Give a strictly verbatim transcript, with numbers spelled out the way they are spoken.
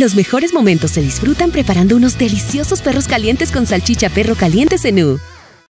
Los mejores momentos se disfrutan preparando unos deliciosos perros calientes con salchicha perro calientes en U.